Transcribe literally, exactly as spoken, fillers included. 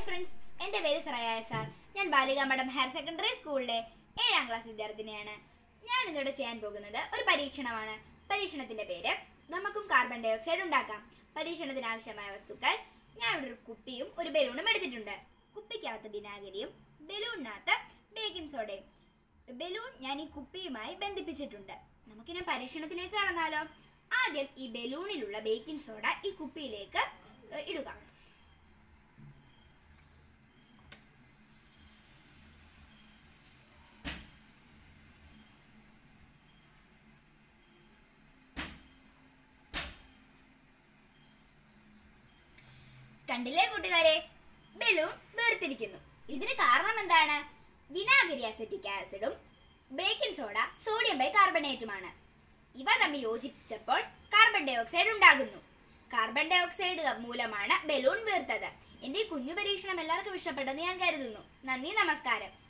Hi friends, എൻ്റെ പേര് Shreya sir. ഞാൻ ബാലിക മഠം ഹയർ സെക്കൻഡറി സ്കൂളിലെ ഏഴാം ക്ലാസ് വിദ്യാർത്ഥിനിയാണ്. ഞാൻ ഇന്നിവിടെ ചെയ്യാൻ പോകുന്നത് ഒരു പരീക്ഷണമാണ്. പരീക്ഷണത്തിൻ്റെ പേര് നമുക്കും കാർബൺ ഡൈ ഓക്സൈഡ് ഉണ്ടാക്കാം. പരീക്ഷണത്തിന് ആവശ്യമായ വസ്തുക്കൾ: ഞാൻ ഇവിടെ ഒരു കുപ്പിയും ഒരു ബലൂണും എടുത്തിട്ടുണ്ട്. കുപ്പിക്കകത്ത് വിനാഗിരിയും ബലൂണിനകത്ത് ബേക്കിംഗ് സോഡയും. ബലൂൺ ഞാൻ ഈ കുപ്പിയുമായി ബന്ധിപ്പിച്ചിട്ടുണ്ട്. നമുക്കിനി പരീക്ഷണത്തിലേക്ക് കടന്നാലോ? ആദ്യം ഈ ബലൂണിലുള്ള ബേക്കിംഗ് സോഡ ഈ കുപ്പിയിലേക്ക് ഇടുക. കണ്ടില്ലേ കൂട്ടുകാരെ, ബലൂൺ വേർതിരിക്കുന്നു. ഇതിന് കാരണം എന്താണ്? വിനാഗിരി അസറ്റിക് ആസിഡും ബേക്കിംഗ് സോഡ സോഡിയം ബൈകാർബണേറ്റുമാണ്. ഇവ തമ്മിൽ യോജിച്ചപ്പോൾ കാർബൺ ഡൈ ഓക്സൈഡ് ഉണ്ടാകുന്നു. കാർബൺ ഡൈ ഓക്സൈഡ് മൂലമാണ് ബലൂൺ വീർത്തത്. എൻ്റെ ഈ കുഞ്ഞു പരീക്ഷണം എല്ലാവർക്കും ഇഷ്ടപ്പെട്ടെന്ന് ഞാൻ കരുതുന്നു. നന്ദി, നമസ്കാരം.